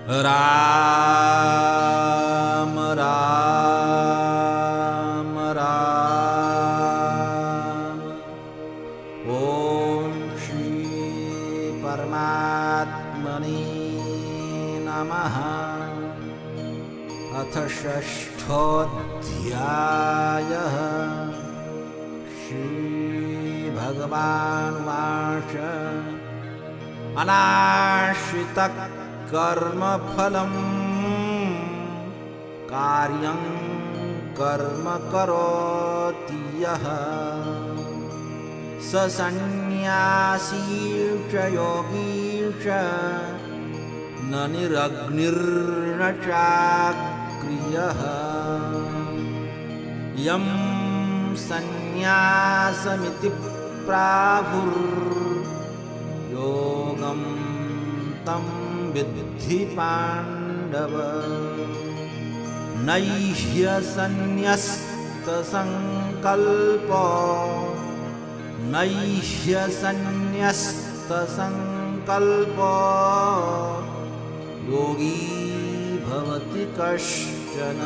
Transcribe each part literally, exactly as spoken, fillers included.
राम राम राम। ॐ श्री परमात्मने नमः। अथ षष्ठोऽध्यायः। श्रीभगवानुवाच अनाश्रितः कर्मफलं कार्यं कर्म करोति यः स सन्न्यासी च योगी च न निरग्निर्न चाक्रियः। यं सन्न्यासमिति प्राहुर्योगं तं विद्धि पाण्डव। नैह्यसन्न्यस्तसङ्कल्पो नैह्यसन्न्यस्तसङ्कल्पो योगी भवति कश्चन।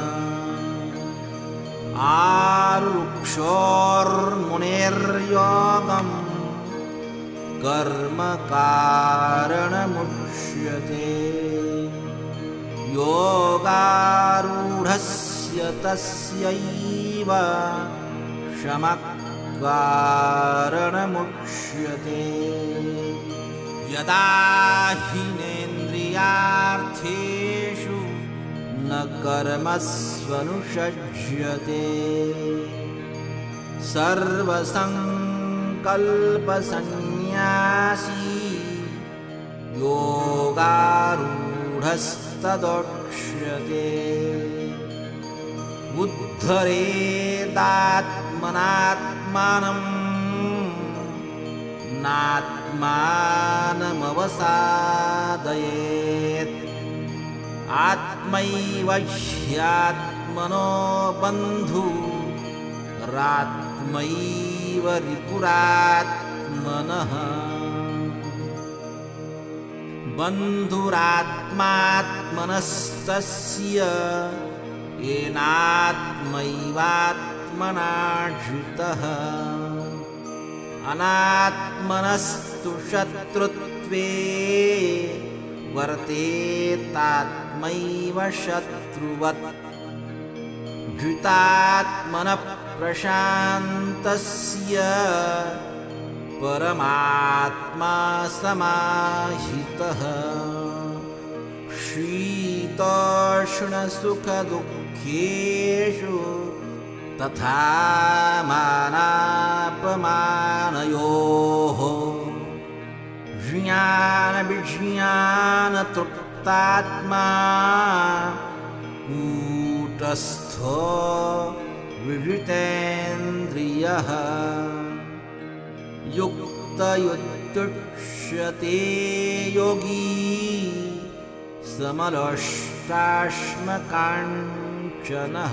आरुक्षोर्मुनेर्योगं कर्म कारणमुच्यते। योगारूढस्य तस्यैव शमः कारणमुच्यते। यदा हीनेन्द्रियार्थेषु न कर्मस्वनुषज्यते सर्वसङ्कल्पसन्न्यासी योगारूढस्तदोच्यते। उद्धरेदात्मनात्मानं नात्मानमवसादयेत्। आत्मैव ह्यात्मनो बन्धुरात्मैव रिपुरात्मनः। बन्धुरात्मात्मनस्तस्य येनात्मैवात्मना जितः। अनात्मनस्तु शत्रुत्वे वर्तेतात्मैव शत्रुवत्। जितात्मनः प्रशान्तस्य परमात्मा समाहितः। शीतोष्णसुखदुःखेषु तथा मानापमानयोः ज्ञानविज्ञानतृप्तात्मा कूटस्थो विजितेन्द्रियः। युक्तयुत्युच्यते योगी समलोष्टाश्मकाञ्चनः।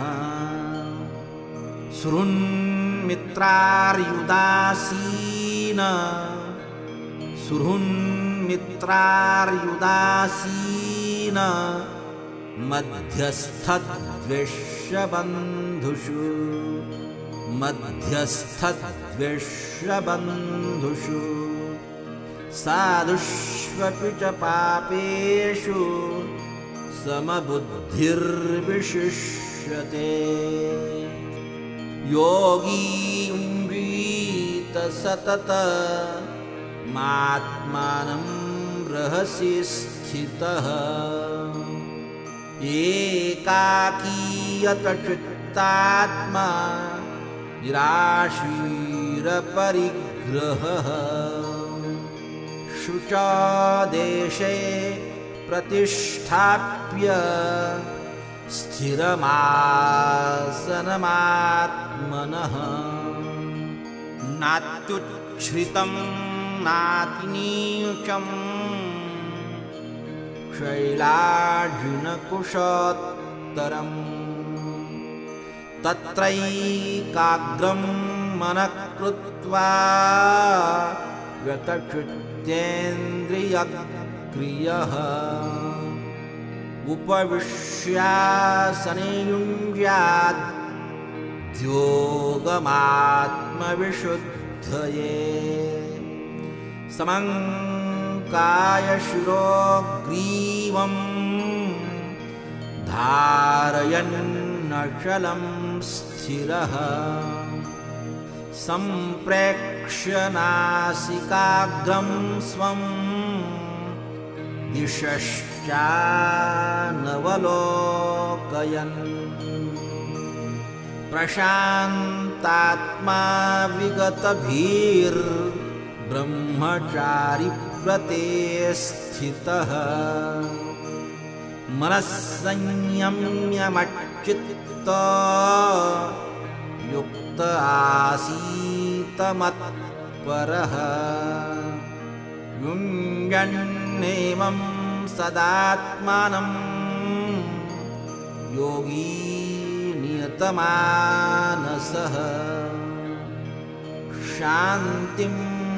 सुहृन्मित्रार्युदासीन सुहृन्मित्रार्युदासीन मध्यस्थद्वेष्यबन्धुषु मध्यस्थद्वेष्यबन्धुषु। साधुष्वपि च पापेषु समबुद्धिर्विशिष्यते। योगी उङ्गीत सततमात्मानं रहसि स्थितः। एकाकीयतचित्तात्मा निराशीरपरिग्रहः। शुचदेशे प्रतिष्ठाप्य स्थिरमासनमात्मनः। नात्युच्छ्रितं नातिनीचं शैलाजिनकुशोत्तरम्। तत्रैकाग्रं मनः कृत्वा यतचित्तेन्द्रियक्रियः उपविश्यासने युञ्ज्यात् ध्योगमात्मविशुद्धये समं कायशिरो ग्रीवं धारयन्नचलं स्थिरः सम्प्रेक्ष्य नासिकाग्रं स्वं दिशश्चानवलोकयन् प्रशान्तात्मा विगतभीर्ब्रह्मचारिव्रते स्थितः मनस्संयम्यमच्चित्त युक्त आसीत मत्परः युञ्जन्नेवं सदात्मानं योगी नियतमानसः शान्तिं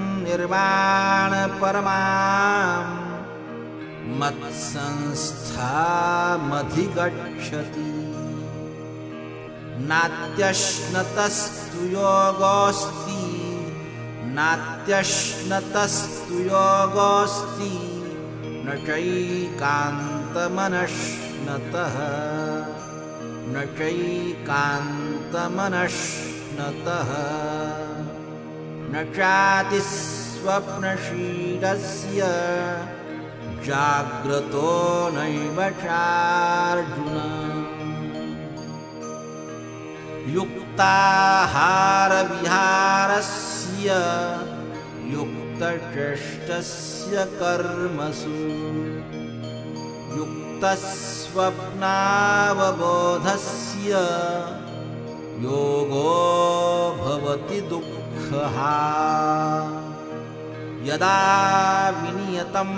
निर्वाणपरमां मत्संस्थामधिगच्छति नात्यश्नतस्तु योगोऽस्ति नात्यश्नतस्तु योगोऽस्ति न चैकान्तमनश्नतः न चैकान्तमनश्नतः न चातिस्वप्नशीलस्य जाग्रतो नैव चार्जुन युक्ताहारविहारस्य युक्तचेष्टस्य कर्मसु युक्तस्वप्नावबोधस्य योगो भवति दुःखः यदा विनियतं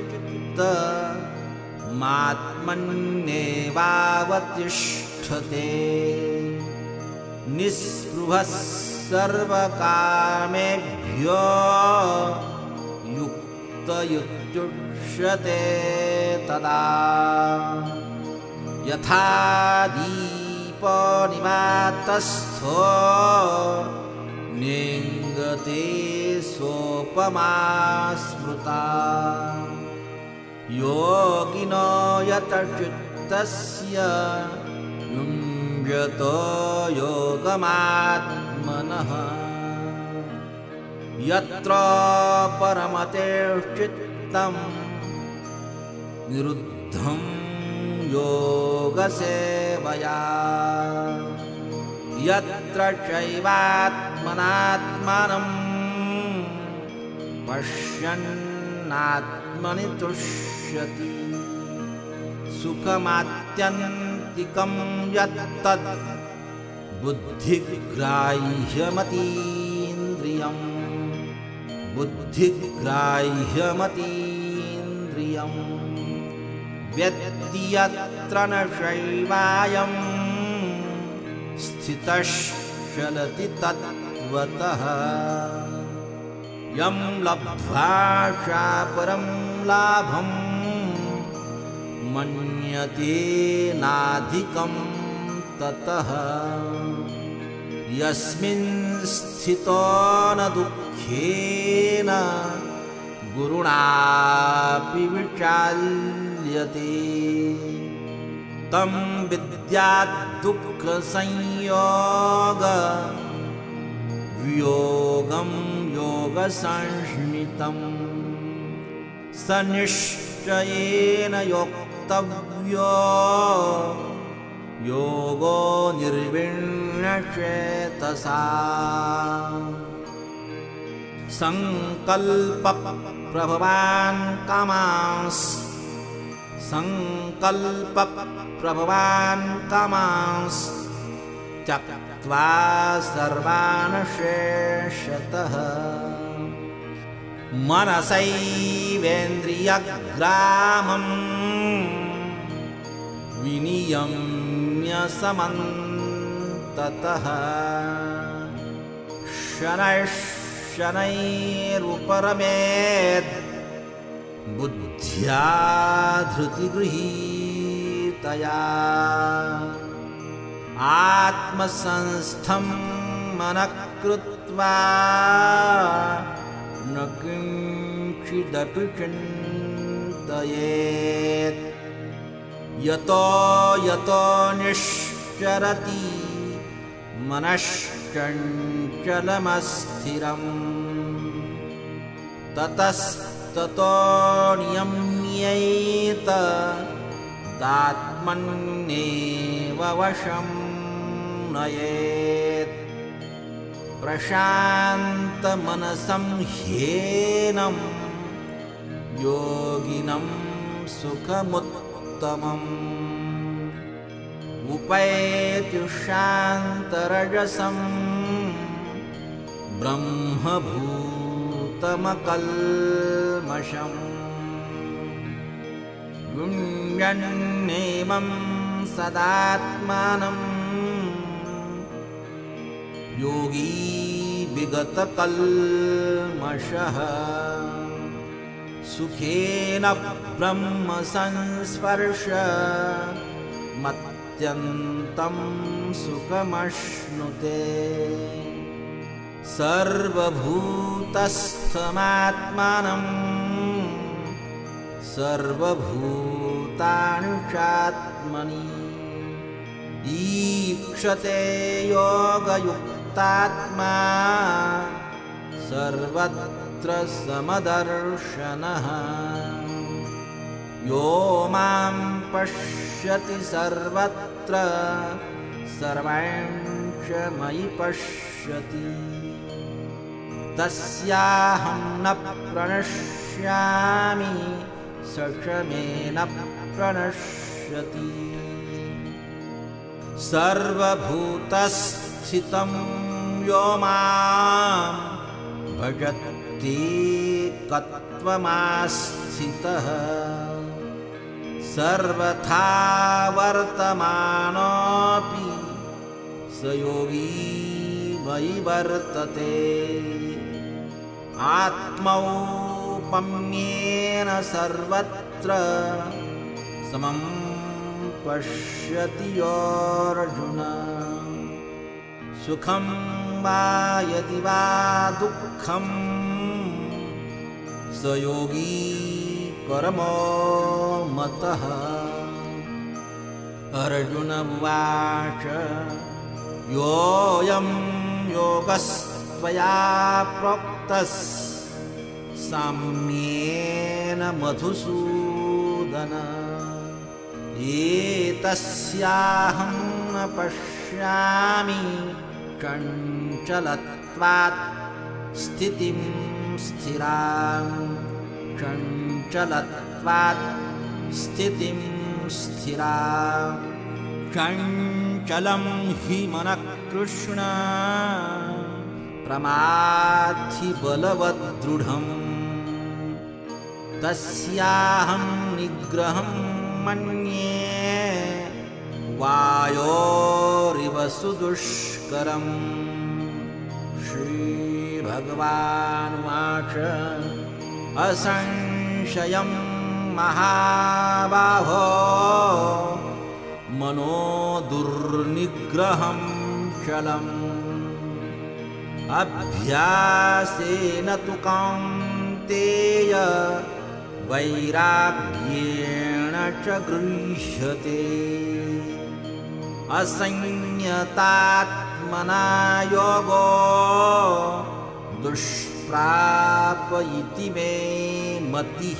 चित्तमात्मन्येवावतिष्ठते निःस्पृहः सर्वकामेभ्यो युक्त इत्युच्यते तदा यथा दीपो निवातस्थो नेङ्गते सोपमा स्मृता योगिनो यतचित्तस्य युञ्जतो योगमात्मनः यत्र परमते चित्तं निरुद्धं योगसेवया यत्र चैवात्मनात्मानं पश्यन्नात्मनि तुष्यति सुखमात्यन्तिकं यत्तद् बुद्धिग्राह्यमतीन्द्रियं बुद्धिग्राह्यमतीन्द्रियं व्यक्ति यत्र न शैवायं स्थितश्चलति तत्त्वतः यं लब्ध्वा चापरं लाभं मन्यते नाधिकं ततः यस्मिन् स्थितो न दुःखेन गुरुणापि विचाल्यते तं विद्यात् दुःखसंयोग वियोगं योगसंज्ञितं स निश्चयेन योक्तव्यो योगो निर्विण्णचेतसा संकल्पप्रभवान् कामांस् संकल्पप्रभवान् कामांस् त्यक्त्वा सर्वान् शेषतः मनसैवेन्द्रियग्रामं विनियम्य समन्ततः शनैः शनैरुपरमेत् बुद्ध्या धृतिगृहीतया तया आत्मसंस्थं मनः कृत्वा न किञ्चिदपि चिन्तयेत् यतो यतो निश्चरति मनश्चञ्चलमस्थिरम् ततस्ततो नियम्येत दात्मन्येव वशं नयेत् प्रशान्तमनसं ह्येनं योगिनं सुखमुत्तमम् उपैति शान्तरजसं ब्रह्मभूतमकल्मषम् युञ्जन्नेमं सदात्मानं योगी विगतकल्मषः सुखेन ब्रह्मसंस्पर्श मत्यन्तं सुखमश्नुते सर्वभूतस्थमात्मानं सर्वभूतानि चात्मनि ईक्षते योगयुक्तात्मा सर्वत्र समदर्शनः यो मां पश्यति सर्वत्र सर्वांश मयि पश्यति तस्याहं न प्रणश्यामि स च मे न प्रणश्यति सर्वभूतस्थितं यो मां भजति कत्वमास्थितः सर्वथा वर्तमानोऽपि स योगी मयि वर्तते आत्मौपम्येन सर्वत्र समं पश्यति योऽर्जुन सुखं वा यदि वा दुःखं स योगी परमो मतः अर्जुन उवाच योऽयं योगस्त्वया प्रोक्तः साम्येन मधुसूदन एतस्याहं न पश्यामि चञ्चलत्वात् स्थितिं स्थिरां चञ्चलत्वात् स्थितिं स्थिरां चञ्चलं हि मनः कृष्ण प्रमाथि बलवद्दृढम् तस्याहं निग्रहं मन्ये वायोरिव सुदुष्करम् श्रीभगवानुवाच असंशयं महाबाहो मनो दुर्निग्रहं चलम् अभ्यासेन तु कौन्तेय वैराग्येण च गृह्यते असंयतात्मना योगो दुष्प्राप इति मे मतिः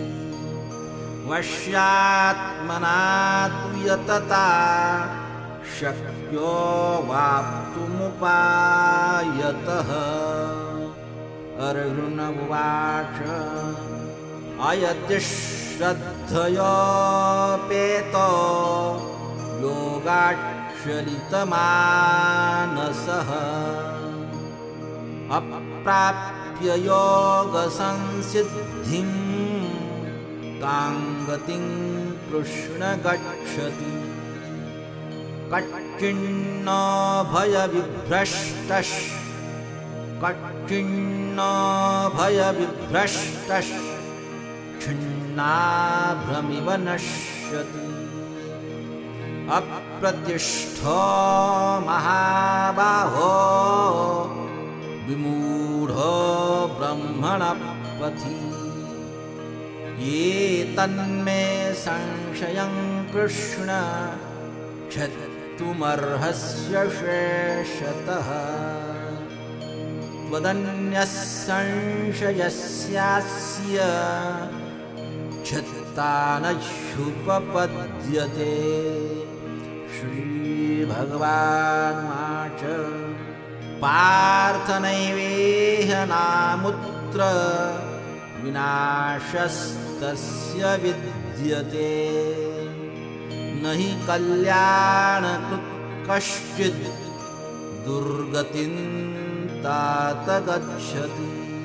वश्यात्मना तु यतता शक्यो वाप्तुमुपायतः अर्जुन उवाच अयति श्रद्धयोपेतो योगाच्चलितमानसः अप्राप्य योगसंसिद्धिं कां गतिं कृष्ण गच्छति कच्चिन्नो भयविभ्रष्टः कच्चिन्नो भयविभ्रष्टः छिन्नाभ्रमिव नश्यति अप्रतिष्ठो महाबाहो विमूढो ब्रह्मणपथि ये तन्मे संशयं कृष्ण क्षन्तुमर्हस्य शेषतः त्वदन्यः संशयस्यास्य क्षत्ता नह्युपपद्यते। श्रीभगवानुवाच पार्थ नैवेह नामुत्र विनाशस्तस्य विद्यते न हि कल्याणकृत् कश्चित् दुर्गतिं तात गच्छति।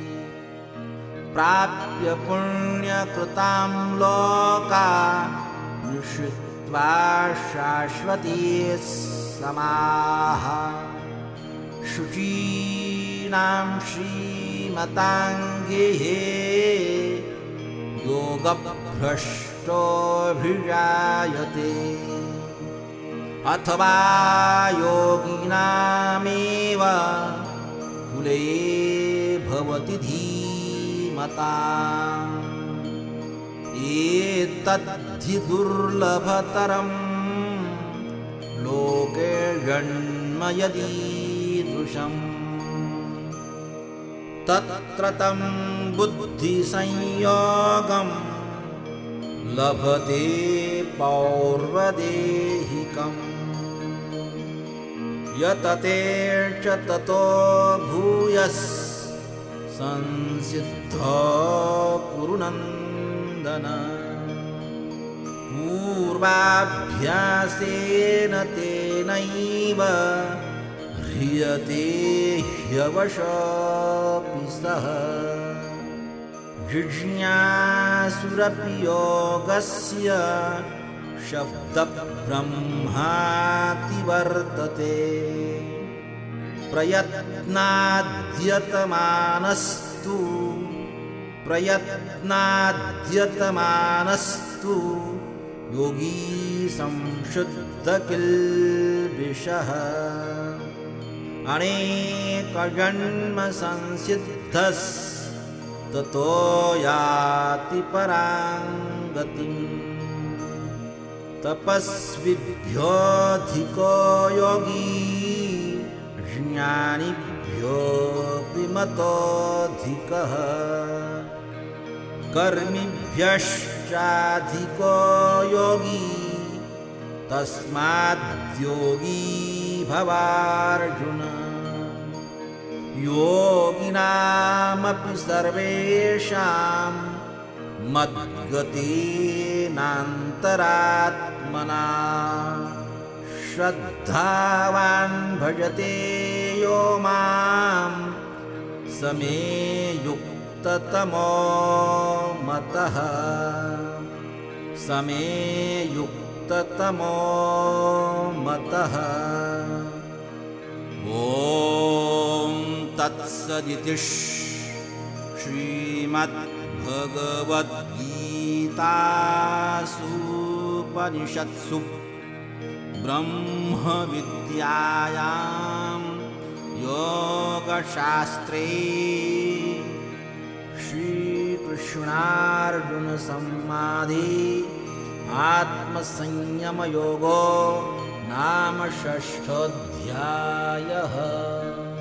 प्राप्य पुण्यकृतां लोकान् निषित्वा शाश्वती समाः शुचीनां श्रीमतां गेहे योगभ्रष्टोऽभिजायते अथवा योगिनामेव कुले भवति धीमताम् एतद्धि दुर्लभतरं लोके जन्म यदीदृशम् तत्र तं बुद्धिसंयोगं लभते पौर्वदेहिकम् यतते च ततो भूयः संसिद्धो कुरु नन्दन पूर्वाभ्यासेन तेनैव ह्रियते ह्यवशोऽपि सः जिज्ञासुरपि योगस्य शब्दब्रह्माति वर्तते प्रयत्नाद्यतमानस्तु प्रयत्नाद्यतमानस्तु योगी संशुद्धकिल्बिषः अनेकजन्म संसिद्धस्ततो याति परां गतिम् तपस्विभ्योऽधिको योगी ज्ञानिभ्योऽपि मतोऽधिकः कर्मिभ्यश्चाधिको योगी तस्माद्योगी भवार्जुन योगिनामपि सर्वेषां मद्गतेनान्तरात्मना श्रद्धावान् भजते यो मां स मे युक्ततमो मतः स मे युक्ततमो मतः। ॐ तत्सदिति श्रीमद्भगवद्गीतासूपनिषत्सु ब्रह्मविद्यायां योगशास्त्रे श्रीकृष्णार्जुनसंवादे आत्मसंयमयोगो नाम षष्ठोऽध्यायः।